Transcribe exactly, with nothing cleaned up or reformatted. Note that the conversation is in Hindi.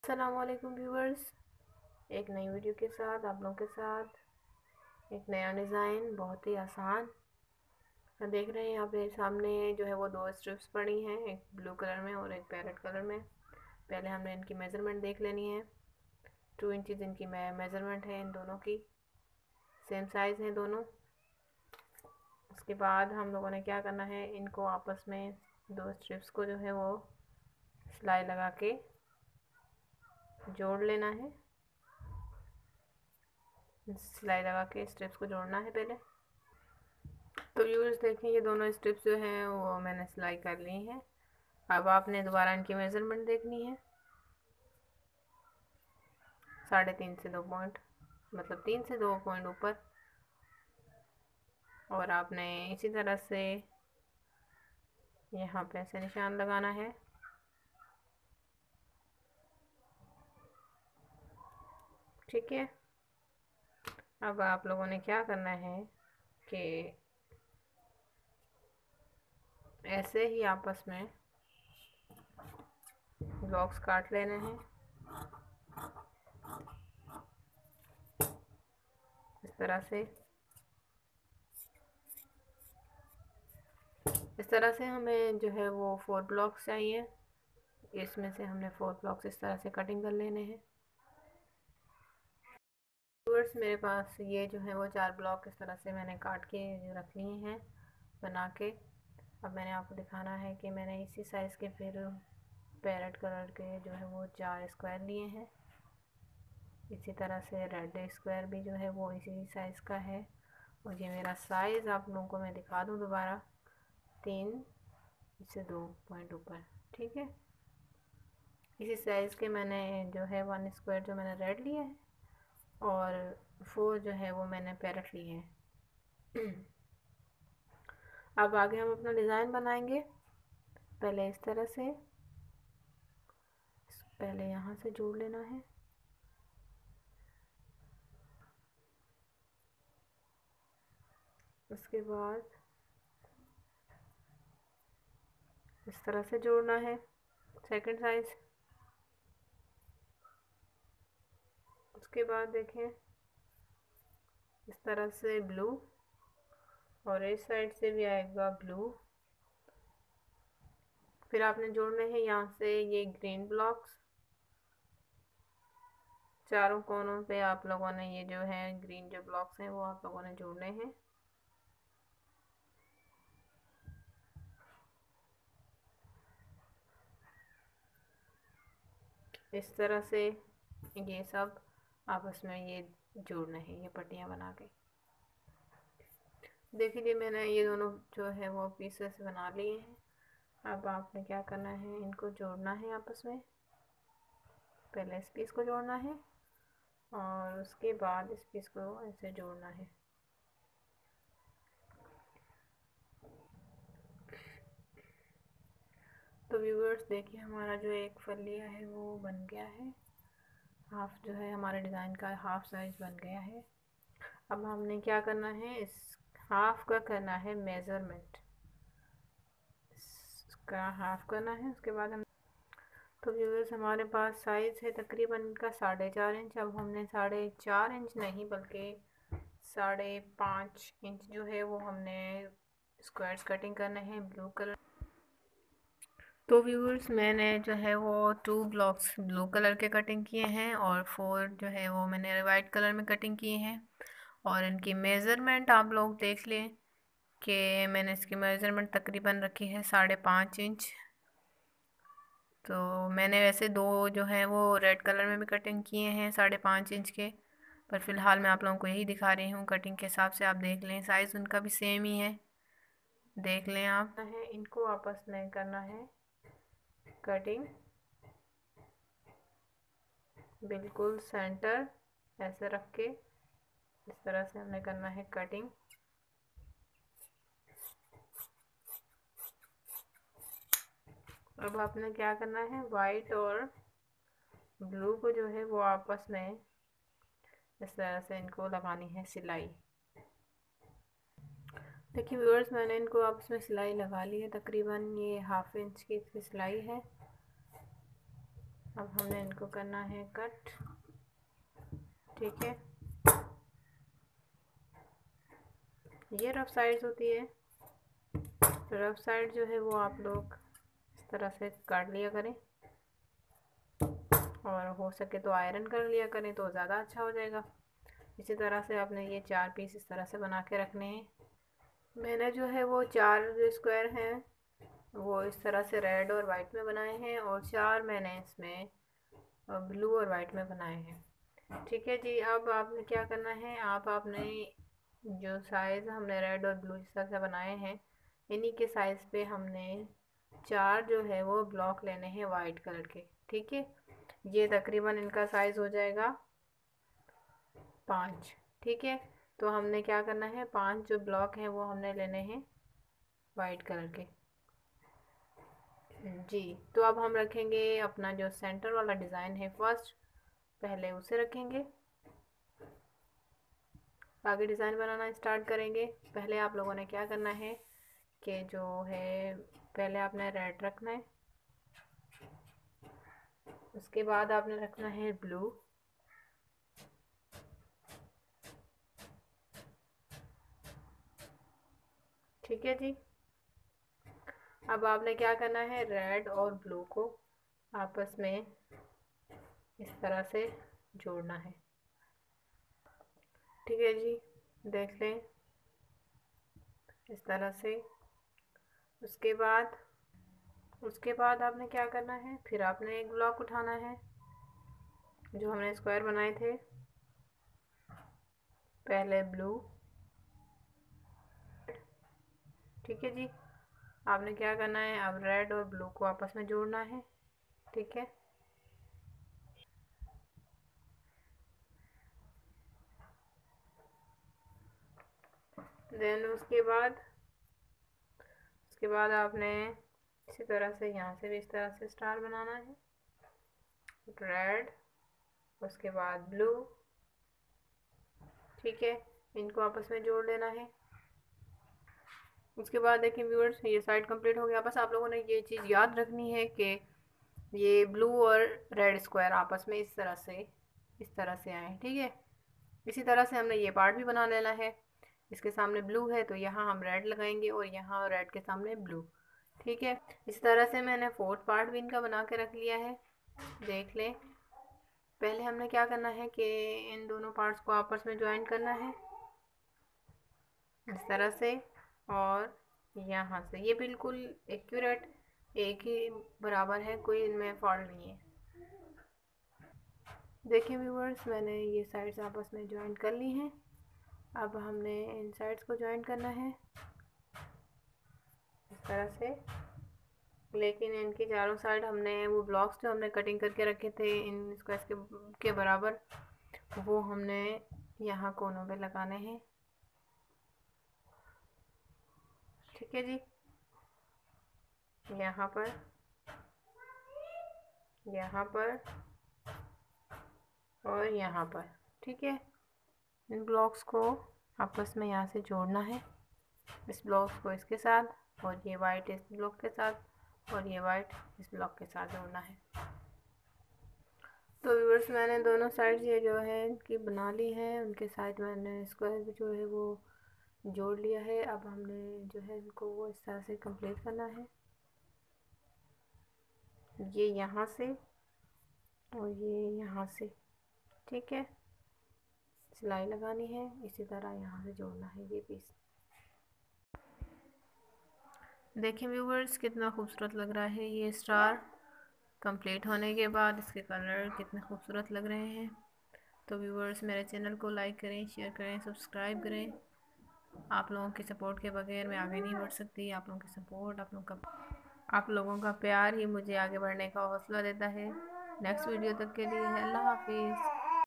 अस्सलामुअलैकुम व्यूवर्स, एक नई वीडियो के साथ आप लोगों के साथ एक नया डिज़ाइन बहुत ही आसान। आप देख रहे हैं यहाँ पे सामने जो है वो दो स्ट्रिप्स पड़ी हैं, एक ब्लू कलर में और एक पैरेट कलर में। पहले हमने इनकी मेज़रमेंट देख लेनी है। टू इंचज़ इनकी मेज़रमेंट है, इन दोनों की सेम साइज़ है दोनों। उसके बाद हम लोगों ने क्या करना है, इनको आपस में दो स्ट्रिप्स को जो है वो सिलाई लगा के जोड़ लेना है। सिलाई लगा के स्ट्रिप्स को जोड़ना है पहले। तो व्यूअर्स देखिए, ये दोनों स्ट्रिप्स जो हैं वो मैंने सिलाई कर ली हैं। अब आपने दोबारा इनकी मेज़रमेंट देखनी है। साढ़े तीन से दो पॉइंट मतलब तीन से दो पॉइंट ऊपर, और आपने इसी तरह से यहाँ पे ऐसे निशान लगाना है। ठीक है, अब आप लोगों ने क्या करना है कि ऐसे ही आपस में ब्लॉक्स काट लेने हैं इस तरह से। इस तरह से हमें जो है वो फोर ब्लॉक्स चाहिए। इसमें से हमने फोर ब्लॉक्स इस तरह से कटिंग कर लेने हैं। व्यूअर्स, मेरे पास ये जो है वो चार ब्लॉक इस तरह से मैंने काट के रख लिए हैं बना के। अब मैंने आपको दिखाना है कि मैंने इसी साइज़ के फिर पैरेट कलर के जो है वो चार स्क्वायर लिए हैं। इसी तरह से रेड स्क्वायर भी जो है वो इसी साइज़ का है। और ये मेरा साइज़ आप लोगों को मैं दिखा दूँ दोबारा, तीन से दो पॉइंट ऊपर। ठीक है, इसी साइज़ के मैंने जो है वन स्क्वायर जो मैंने रेड लिया है और फोर जो है वो मैंने पैरेट लिए हैं। अब आगे हम अपना डिज़ाइन बनाएंगे। पहले इस तरह से, पहले यहाँ से जोड़ लेना है। उसके बाद इस तरह से जोड़ना है सेकंड साइज। उसके बाद देखें इस तरह से ब्लू, और इस साइड से भी आएगा ब्लू। फिर आपने जोड़ने हैं यहाँ से ये ग्रीन ब्लॉक्स। चारों कोनों पे आप लोगों ने ये जो है ग्रीन जो ब्लॉक्स हैं वो आप लोगों ने जोड़ने हैं। इस तरह से ये सब आपस में ये जोड़ने हैं, ये पट्टियाँ बना के। देखिए मैंने ये दोनों जो है वो पीसेस बना लिए हैं। अब आपने क्या करना है, इनको जोड़ना है आपस में। पहले इस पीस को जोड़ना है और उसके बाद इस पीस को ऐसे जोड़ना है। तो व्यूअर्स देखिए, हमारा जो एक फलिया है वो बन गया है। हाफ जो है हमारे डिज़ाइन का हाफ साइज बन गया है। अब हमने क्या करना है, इस हाफ का करना है मेज़रमेंट, इसका हाफ करना है। उसके बाद हम तो व्यूअर्स हमारे पास साइज़ है तकरीबन इनका साढ़े चार इंच। अब हमने साढ़े चार इंच नहीं बल्कि साढ़े पाँच इंच जो है वो हमने स्क्वायर्स कटिंग करने हैं ब्लू कलर। तो व्यूअर्स मैंने जो है वो टू ब्लॉक्स ब्लू कलर के कटिंग किए हैं और फोर जो है वो मैंने वाइट कलर में कटिंग किए हैं। और इनकी मेज़रमेंट आप लोग देख लें कि मैंने इसकी मेज़रमेंट तकरीबन रखी है साढ़े पाँच इंच। तो मैंने वैसे दो जो है वो रेड कलर में भी कटिंग किए हैं साढ़े पाँच इंच के, पर फ़िलहाल मैं आप लोगों को यही दिखा रही हूँ। कटिंग के हिसाब से आप देख लें, साइज़ उनका भी सेम ही है, देख लें आप। है इनको आपस में करना है कटिंग बिल्कुल सेंटर ऐसे रख के, इस तरह से हमने करना है कटिंग। अब आपने क्या करना है, वाइट और ब्लू को जो है वो आपस में इस तरह से इनको लगानी है सिलाई। देखिए व्यूअर्स, मैंने इनको आपस में सिलाई लगा ली है। तकरीबन ये हाफ इंच की इसकी सिलाई है। अब हमने इनको करना है कट। ठीक है, ये रफ साइड्स होती है। रफ साइड जो है वो आप लोग इस तरह से काट लिया करें, और हो सके तो आयरन कर लिया करें तो ज़्यादा अच्छा हो जाएगा। इसी तरह से आपने ये चार पीस इस तरह से बना के रखने हैं। मैंने जो है वो चार जो स्क्वायर हैं वो इस तरह से रेड और वाइट में बनाए हैं, और चार मैंने इसमें ब्लू और वाइट में बनाए हैं। ठीक है जी, अब आपने क्या करना है, आप आपने जो साइज़ हमने रेड और ब्लू जिस तरह से बनाए हैं, इन्हीं के साइज़ पे हमने चार जो है वो ब्लॉक लेने हैं वाइट कलर के। ठीक है, ये तकरीबन इनका साइज़ हो जाएगा पाँच। ठीक है, तो हमने क्या करना है, पांच जो ब्लॉक हैं वो हमने लेने हैं वाइट कलर के। जी, तो अब हम रखेंगे अपना जो सेंटर वाला डिज़ाइन है फर्स्ट, पहले उसे रखेंगे, आगे डिज़ाइन बनाना स्टार्ट करेंगे। पहले आप लोगों ने क्या करना है कि जो है पहले आपने रेड रखना है, उसके बाद आपने रखना है ब्लू, ठीक है जी। अब आपने क्या करना है, रेड और ब्लू को आपस में इस तरह से जोड़ना है। ठीक है जी, देख लें इस तरह से। उसके बाद उसके बाद आपने क्या करना है, फिर आपने एक ब्लॉक उठाना है जो हमने स्क्वायर बनाए थे, पहले ब्लू। ठीक है जी, आपने क्या करना है, अब रेड और ब्लू को आपस में जोड़ना है। ठीक है, देन उसके बाद उसके बाद आपने इसी तरह से यहाँ से भी इस तरह से स्टार बनाना है, रेड, उसके बाद ब्लू। ठीक है, इनको आपस में जोड़ लेना है। उसके बाद देखिए व्यूअर्स, ये साइड कंप्लीट हो गया। बस आप लोगों ने ये चीज़ याद रखनी है कि ये ब्लू और रेड स्क्वायर आपस में इस तरह से इस तरह से आए। ठीक है, इसी तरह से हमने ये पार्ट भी बना लेना है। इसके सामने ब्लू है तो यहाँ हम रेड लगाएंगे और यहाँ रेड के सामने ब्लू। ठीक है, इस तरह से मैंने फोर्थ पार्ट भी इनका बना के रख लिया है। देख लें, पहले हमने क्या करना है कि इन दोनों पार्ट्स को आपस में ज्वाइन करना है इस तरह से, और यहाँ से ये बिल्कुल एक्यूरेट एक ही बराबर है, कोई इनमें फॉल्ट नहीं है। देखिए व्यूअर्स, मैंने ये साइड्स आपस में ज्वाइन कर ली हैं। अब हमने इन साइड्स को ज्वाइन करना है इस तरह से, लेकिन इनकी चारों साइड हमने वो ब्लॉक्स जो हमने कटिंग करके रखे थे इन स्क्वायर्स के, के बराबर, वो हमने यहाँ कोनों पे लगाने हैं। ठीक है जी, यहाँ पर, यहाँ पर और यहाँ पर। ठीक है, इन ब्लॉक्स को आपस में यहाँ से जोड़ना है, इस ब्लॉक्स को इसके साथ, और ये वाइट इस ब्लॉक के साथ, और ये वाइट इस ब्लॉक के साथ जोड़ना है। तो व्यूअर्स, मैंने दोनों साइड ये जो है इनकी बना ली है, उनके साइड मैंने स्क्वायर जो है वो जोड़ लिया है। अब हमने जो है इनको वो इस तरह से कंप्लीट करना है, ये यहाँ से और ये यहाँ से। ठीक है, सिलाई लगानी है, इसी तरह यहाँ से जोड़ना है ये पीस। देखिए व्यूवर्स, कितना खूबसूरत लग रहा है ये स्टार कंप्लीट होने के बाद। इसके कलर कितने खूबसूरत लग रहे हैं। तो व्यूवर्स, मेरे चैनल को लाइक करें, शेयर करें, सब्सक्राइब करें। आप लोगों की सपोर्ट के बगैर मैं आगे नहीं बढ़ सकती। आप लोगों की सपोर्ट, आप लोगों का आप लोगों का प्यार ही मुझे आगे बढ़ने का हौसला देता है। नेक्स्ट वीडियो तक के लिए अल्लाह हाफिज़।